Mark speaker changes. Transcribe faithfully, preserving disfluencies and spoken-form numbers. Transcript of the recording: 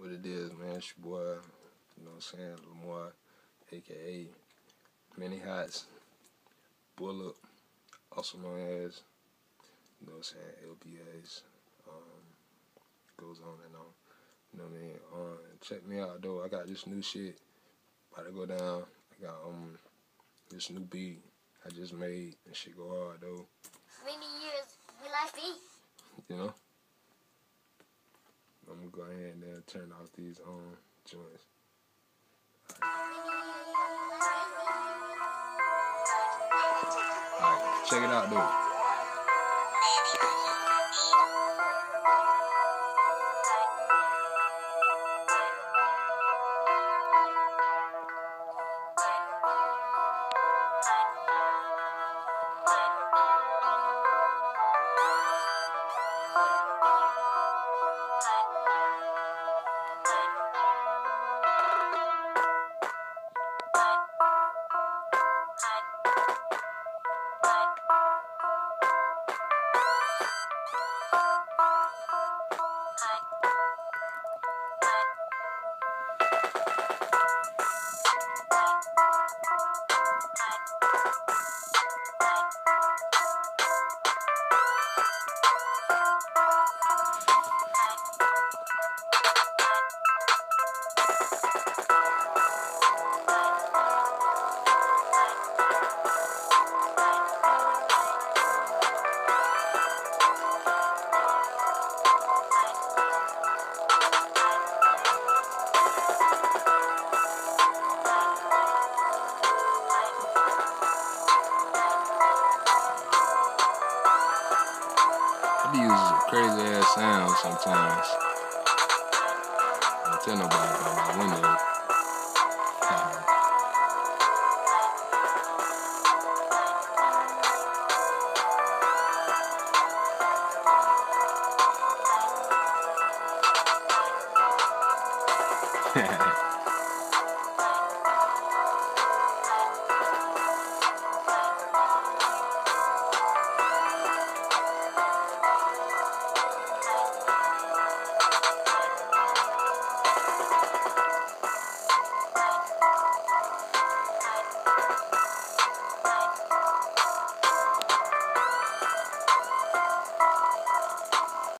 Speaker 1: what it is, man. It's your boy, you know what I'm saying, Lamar, a k a. Many Hotz, Bullock, also known as, you know what I'm saying, L B As, um, goes on and on, you know what I mean. Um, check me out, though. I got this new shit about to go down. I got um this new beat I just made, and shit go hard, though.
Speaker 2: Many years will I be?
Speaker 1: You know? I'm gonna go ahead and then turn off these um joints. Alright, check it out though. I use crazy ass sounds sometimes. I don't tell nobody about my window. Yeah.